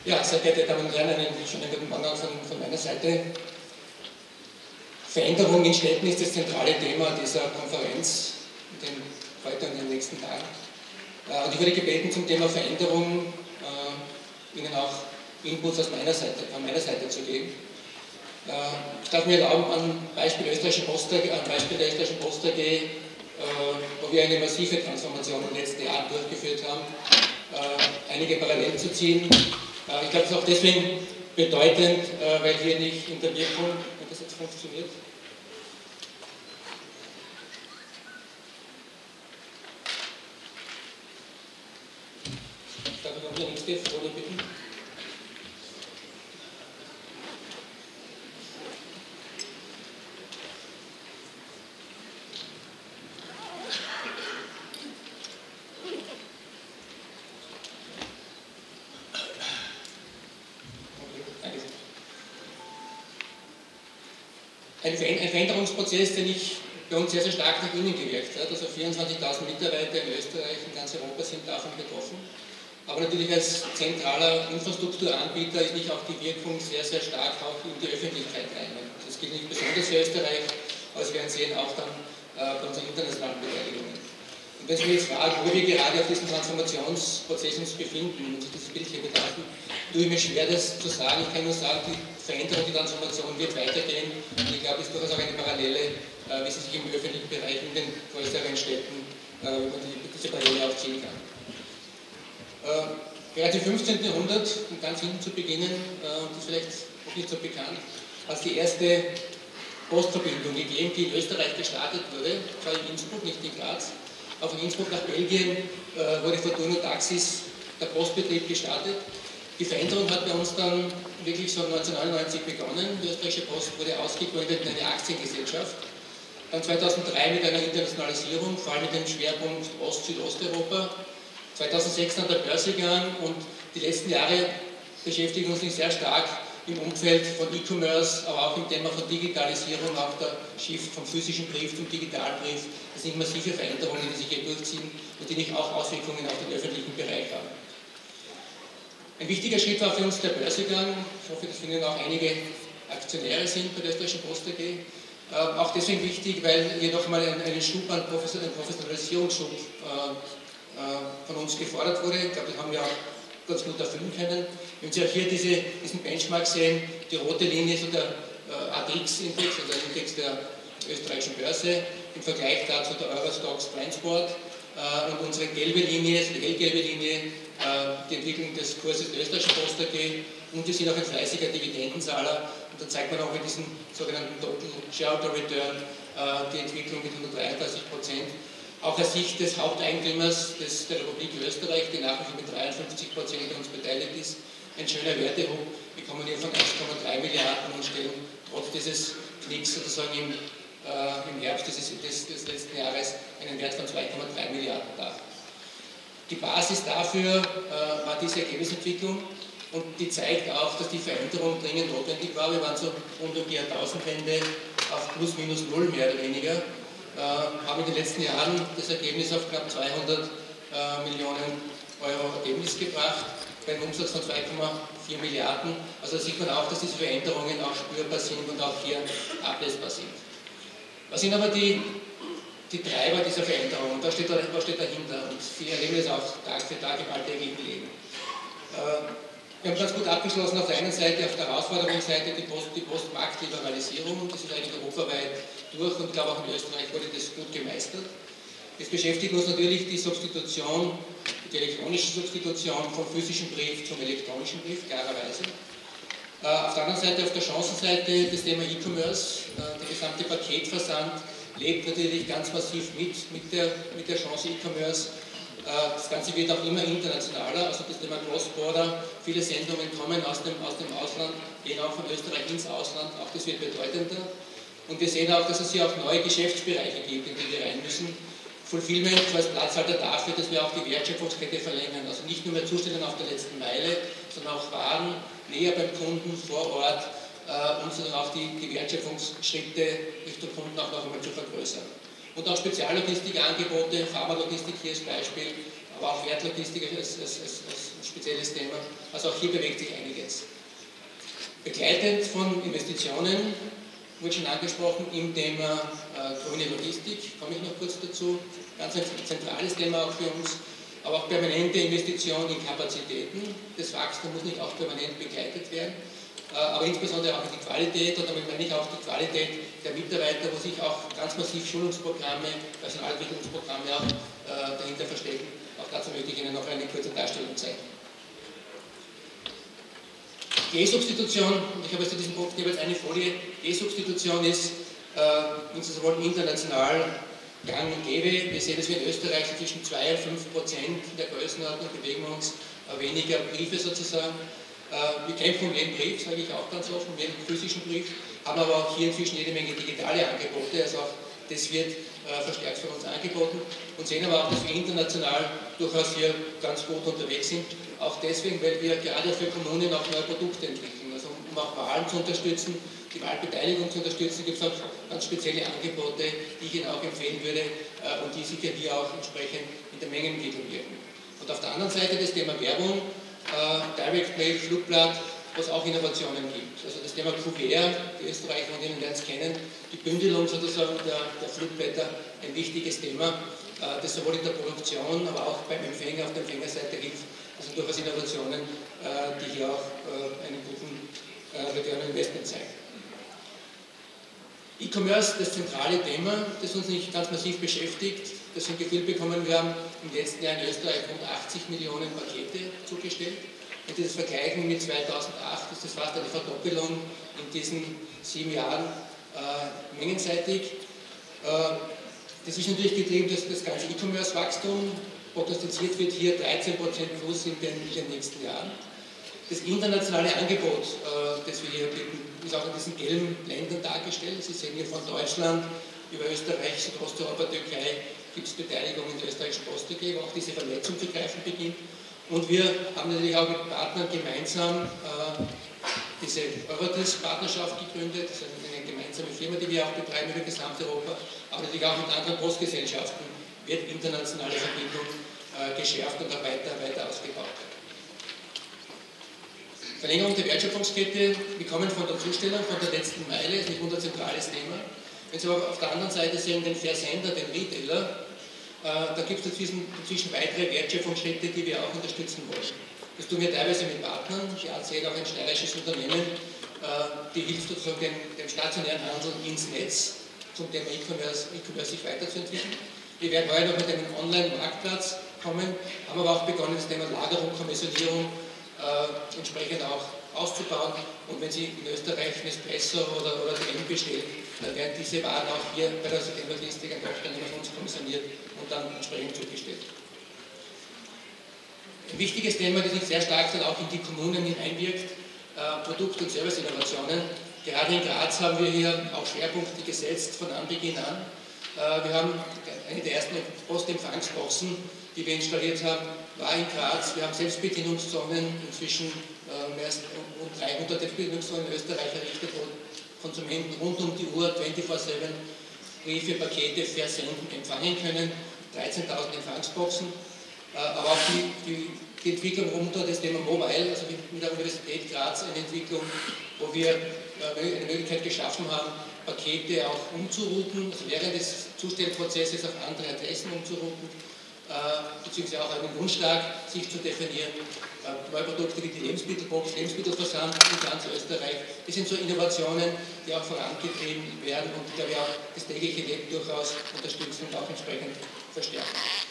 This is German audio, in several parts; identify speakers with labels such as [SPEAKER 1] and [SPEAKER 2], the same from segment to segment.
[SPEAKER 1] Ja, sehr geehrte Damen und Herren, einen schönen guten Morgen auch von meiner Seite. Veränderung in Städten ist das zentrale Thema dieser Konferenz heute und in den nächsten Tagen. Und ich wurde gebeten, zum Thema Veränderung Ihnen auch Inputs von meiner Seite zu geben. Ich darf mir erlauben, am Beispiel der österreichischen Post AG, wo wir eine massive Transformation in den letzten Jahren durchgeführt haben, einige Parallelen zu ziehen. Ich glaube, es ist auch deswegen bedeutend, weil hier nicht in der Wirkung, wenn das jetzt funktioniert, darf ich um die nächste Folie bitten? Ein Veränderungsprozess, den ich bei uns sehr, sehr stark nach innen gewirkt hat. Also 24.000 Mitarbeiter in Österreich, in ganz Europa sind davon betroffen. Aber natürlich als zentraler Infrastrukturanbieter ist nicht auch die Wirkung sehr, sehr stark auch in die Öffentlichkeit rein. Das gilt nicht besonders für Österreich, aber Sie werden sehen, auch dann bei unseren internationalen Beteiligungen. Und wenn Sie mich jetzt fragen, wo wir gerade auf diesen Transformationsprozess uns befinden und sich dieses Bild hier betrachten, tue ich mir schwer, das zu sagen. Ich kann nur sagen, die Veränderung, die Transformation wird weitergehen. Und ich glaube, es ist durchaus auch eine Parallele, wie sie sich im öffentlichen Bereich in den größeren Städten diese Parallele auch ziehen kann. Bereits im 15. Jahrhundert, um ganz hinten zu beginnen, das ist vielleicht noch nicht so bekannt, als die erste Postverbindung gegeben, die in Österreich gestartet wurde, zwar in Innsbruck, nicht in Graz, aber von Innsbruck nach Belgien wurde Fortuno Taxis der Postbetrieb gestartet. Die Veränderung hat bei uns dann wirklich so 1999 begonnen. Die österreichische Post wurde ausgegründet in eine Aktiengesellschaft. Dann 2003 mit einer Internationalisierung, vor allem mit dem Schwerpunkt Ost-Südosteuropa. 2006 an der Börse gegangen und die letzten Jahre beschäftigen uns nicht sehr stark im Umfeld von E-Commerce, aber auch im Thema von Digitalisierung, auch der Shift vom physischen Brief zum digitalen Brief. Das sind massive Veränderungen, die sich hier durchziehen und die nicht auch Auswirkungen auf den öffentlichen Bereich haben. Ein wichtiger Schritt war für uns der Börsegang. Ich hoffe, dass wir auch einige Aktionäre sind bei der österreichischen Post AG. Auch deswegen wichtig, weil hier nochmal einen Professionalisierungsschub von uns gefordert wurde. Ich glaube, das haben wir auch ganz gut erfüllen können. Wenn Sie auch hier diesen Benchmark sehen, die rote Linie ist so der ATX-Index, also der Index der österreichischen Börse, im Vergleich dazu der Eurostoxx Transport. Und unsere gelbe Linie, also die hellgelbe Linie, die Entwicklung des Kurses der österreichischen Post AG. Und wir sind auch ein fleißiger Dividendenzahler. Und da zeigt man auch mit diesem sogenannten Total Shareholder Return die Entwicklung mit 133%. Auch aus Sicht des Haupteigentümers der Republik Österreich, die nach wie vor mit 53% an uns beteiligt ist, ein schöner Wertehub. Wir kommen hier von 1,3 Milliarden und stellen trotz dieses Knicks sozusagen im Herbst des letzten Jahres einen Wert von 2,3 Milliarden dar. Die Basis dafür war diese Ergebnisentwicklung und die zeigt auch, dass die Veränderung dringend notwendig war. Wir waren so rund um die Jahrtausendwende auf plus minus null mehr oder weniger. Haben in den letzten Jahren das Ergebnis auf knapp 200 Millionen Euro Ergebnis gebracht, bei einem Umsatz von 2,4 Milliarden. Also da sieht man auch, dass diese Veränderungen auch spürbar sind und auch hier ablesbar sind. Was sind aber die Treiber dieser Veränderung? Was steht dahinter? Und Sie erleben das auch Tag für Tag im alltäglichen Leben. Wir haben ganz gut abgeschlossen auf der einen Seite, auf der Herausforderungsseite die Postmarktliberalisierung. Das ist eigentlich europaweit durch und ich glaube auch in Österreich wurde das gut gemeistert. Jetzt beschäftigt uns natürlich die Substitution, die elektronische Substitution vom physischen Brief zum elektronischen Brief, klarerweise. Auf der anderen Seite, auf der Chancenseite, das Thema E-Commerce, der gesamte Paketversand lebt natürlich ganz massiv mit der Chance E-Commerce. Das Ganze wird auch immer internationaler, also das Thema Cross-Border, viele Sendungen kommen aus dem Ausland, gehen auch von Österreich ins Ausland, auch das wird bedeutender. Und wir sehen auch, dass es hier auch neue Geschäftsbereiche gibt, in die wir rein müssen. Fulfillment als Platzhalter dafür, dass wir auch die Wertschöpfungskette verlängern, also nicht nur mehr zustellen auf der letzten Meile, sondern auch Waren näher beim Kunden vor Ort und sondern auch die Wertschöpfungsschritte Richtung Kunden auch noch einmal zu vergrößern. Und auch Speziallogistikangebote, Pharmalogistik hier als Beispiel, aber auch Wertlogistik als spezielles Thema. Also auch hier bewegt sich einiges. Begleitend von Investitionen, wurde schon angesprochen, im Thema grüne Logistik, komme ich noch kurz dazu, ganz ein zentrales Thema auch für uns, aber auch permanente Investitionen in Kapazitäten. Das Wachstum muss nicht auch permanent begleitet werden, aber insbesondere auch in die Qualität, und damit meine ich auch die Qualität der Mitarbeiter, wo sich auch ganz massiv Schulungsprogramme, Personalentwicklungsprogramme auch dahinter verstecken. Auch dazu möchte ich Ihnen noch eine kurze Darstellung zeigen. G-Substitution, ich habe jetzt zu diesem Punkt jeweils eine Folie. G-Substitution ist sowohl international gang und gäbe. Wir sehen, dass wir in Österreich zwischen 2 und 5% der Größenordnung bewegen wir uns, weniger Briefe sozusagen. Wir kämpfen um jeden Brief, sage ich auch ganz offen, um jeden physischen Brief, haben aber auch hier inzwischen jede Menge digitale Angebote, also auch das wird verstärkt von uns angeboten, und sehen aber auch, dass wir international durchaus hier ganz gut unterwegs sind. Auch deswegen, weil wir gerade für Kommunen auch neue Produkte entwickeln. Also um auch Wahlen zu unterstützen, die Wahlbeteiligung zu unterstützen, gibt es auch ganz spezielle Angebote, die ich Ihnen auch empfehlen würde und die sicher hier auch entsprechend in der Mengenentwicklung wirken. Und auf der anderen Seite das Thema Werbung, Direct Mail, Flugblatt, wo es auch Innovationen gibt. Also das Thema Kuvert, die Österreicher und Ihnen werden es kennen, die Bündelung sozusagen der Flugblätter, ein wichtiges Thema, das sowohl in der Produktion, aber auch beim Empfänger auf der Empfängerseite hilft. Also durchaus Innovationen, die hier auch einen guten Return on Investment zeigen. E-Commerce, das zentrale Thema, das uns nicht ganz massiv beschäftigt, das wir ein Gefühl bekommen, wir haben im letzten Jahr in Österreich rund 80 Millionen Pakete zugestellt. Und dieses Vergleichen mit 2008 ist das fast eine Verdoppelung in diesen 7 Jahren mengenseitig. Das ist natürlich getrieben, dass das ganze E-Commerce-Wachstum prognostiziert wird, hier 13% plus in den nächsten Jahren. Das internationale Angebot, das wir hier bieten, ist auch in diesen gelben Ländern dargestellt. Sie sehen hier von Deutschland über Österreich, Südosteuropa, Türkei, gibt es Beteiligung in der österreichischen Post AG, wo auch diese Vernetzung zu greifen beginnt. Und wir haben natürlich auch mit Partnern gemeinsam diese Eurotis-Partnerschaft gegründet. Das ist eine gemeinsame Firma, die wir auch betreiben über Gesamteuropa, aber natürlich auch mit anderen Postgesellschaften wird internationale Verbindung geschärft und auch weiter ausgebaut. Verlängerung der Wertschöpfungskette, wir kommen von der Zustellung, von der letzten Meile, ist nicht unser zentrales Thema. Wenn Sie aber auf der anderen Seite sehen, den Versender, den Retailer, da gibt es inzwischen weitere Wertschöpfungsschritte, die wir auch unterstützen wollen. Das tun wir teilweise mit Partnern, die ACL auch ein steirisches Unternehmen, die hilft sozusagen dem stationären Handel ins Netz, zum Thema E-Commerce sich weiterzuentwickeln. Wir werden heute noch mit einem Online-Marktplatz kommen, haben aber auch begonnen, das Thema Lagerung, Kommissionierung entsprechend auch auszubauen. Und wenn Sie in Österreich Nespresso oder DM bestellen, dann werden diese Waren auch hier bei der Logistik an Aufstellung von uns kommissioniert und dann entsprechend zugestellt. Ein wichtiges Thema, das sich sehr stark dann auch in die Kommunen hineinwirkt, Produkt- und Serviceinnovationen. Gerade in Graz haben wir hier auch Schwerpunkte gesetzt von Anbeginn an. Wir haben eine der ersten Postempfangsboxen, die wir installiert haben, war in Graz. Wir haben Selbstbedienungszonen, inzwischen mehr als rund 300 Selbstbedienungszonen in Österreich errichtet, wo Konsumenten rund um die Uhr 24/7 Briefe, Pakete versenden, empfangen können. 13.000 Empfangsboxen, aber auch die Entwicklung rund um das Thema Mobile, also mit der Universität Graz eine Entwicklung, wo wir eine Möglichkeit geschaffen haben, Pakete auch umzurouten, also während des Zustellprozesses auf andere Adressen umzurouten, beziehungsweise auch einen Wunschtag sich zu definieren. Neue Produkte wie die Lebensmittelbox, Lebensmittelversand in ganz Österreich. Das sind so Innovationen, die auch vorangetrieben werden und die wir auch das tägliche Leben durchaus unterstützen und auch entsprechend verstärken.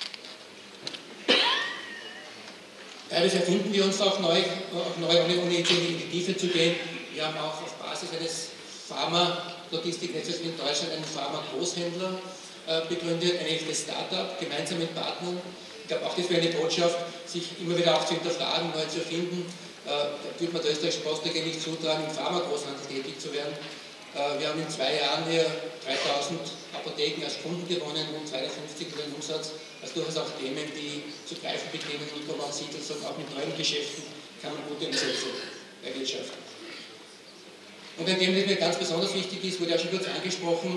[SPEAKER 1] Teilweise erfinden wir uns auch neu ohne in die Tiefe zu gehen. Wir haben auch auf Basis eines Pharma-Logistiknetzes in Deutschland einen Pharma-Großhändler begründet, ein echtes Start-up, gemeinsam mit Partnern. Ich glaube auch, das wäre eine Botschaft, sich immer wieder auch zu hinterfragen, neu zu erfinden. Da würde man der österreichischen Post AG nicht zutragen, im Pharma-Großhandel tätig zu werden. Wir haben in 2 Jahren hier 3000 Apotheken als Kunden gewonnen, rund 250 Millionen Umsatz. Also durchaus auch Themen, die zu greifen beginnen und wo man sieht, dass auch mit neuen Geschäften kann man gute Umsätze erwirtschaften. Und ein Thema, das mir ganz besonders wichtig ist, wurde ja schon kurz angesprochen,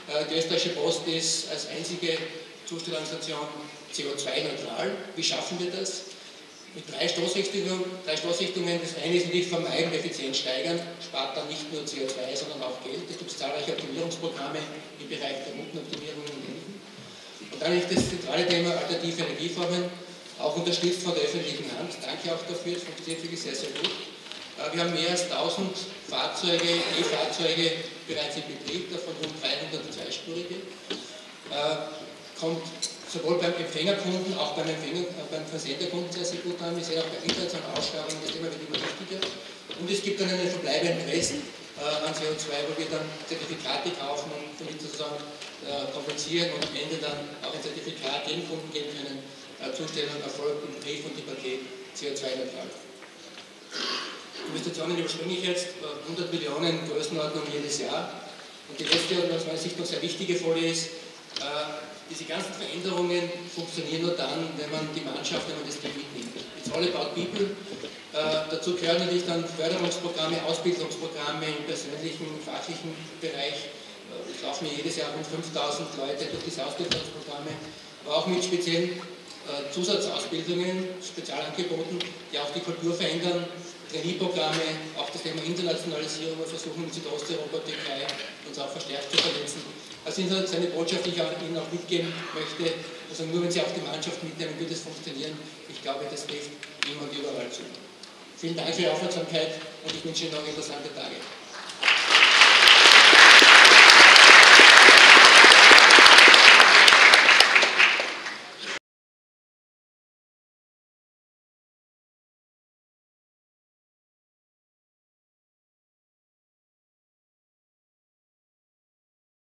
[SPEAKER 1] Die österreichische Post ist als einzige Zustellorganisation CO2-neutral. Wie schaffen wir das? Mit drei Stoßrichtungen. Das eine ist natürlich vermeiden, Effizienz steigern, spart dann nicht nur CO2, sondern auch Geld. Es gibt zahlreiche Optimierungsprogramme im Bereich der Routenoptimierung in Händen. Und dann ist das zentrale Thema alternative Energieformen, auch unterstützt von der öffentlichen Hand. Danke auch dafür, es funktioniert wirklich sehr, sehr gut. Wir haben mehr als 1000 Fahrzeuge, E-Fahrzeuge bereits in Betrieb, davon rund 300 zweispurige. Kommt sowohl beim Empfängerkunden, auch beim Versenderkunden sehr, sehr gut an. Wir sehen auch bei internationalen Ausschreibungen, das Thema wird immer wichtiger. Und es gibt dann einen verbleibenden Rest an CO2, wo wir dann Zertifikate kaufen und damit sozusagen kompensieren und am Ende dann auch ein Zertifikat dem Kunden geben können. Zustellung erfolgt im Brief und im Paket CO2-neutral. Investitionen überspringe ich jetzt, 100 Millionen Größenordnung jedes Jahr. Und die letzte und aus meiner Sicht noch sehr wichtige Folie ist, diese ganzen Veränderungen funktionieren nur dann, wenn man die Mannschaft, wenn man das Team mitnimmt. It's all about people. Dazu gehören natürlich dann Förderungsprogramme, Ausbildungsprogramme im persönlichen, fachlichen Bereich. Es laufen ja jedes Jahr rund 5000 Leute durch diese Ausbildungsprogramme, aber auch mit speziellen Zusatzausbildungen, Spezialangeboten, die auch die Kultur verändern. Trainee-Programme, auch das Thema Internationalisierung, wir versuchen in Südosteuropa, Türkei uns auch verstärkt zu vernetzen. Also das ist eine Botschaft, die ich Ihnen auch mitgeben möchte. Also nur wenn Sie auch die Mannschaft mitnehmen, wird es funktionieren. Ich glaube, das trifft immer und überall zu. Vielen Dank für Ihre Aufmerksamkeit und ich wünsche Ihnen noch interessante Tage.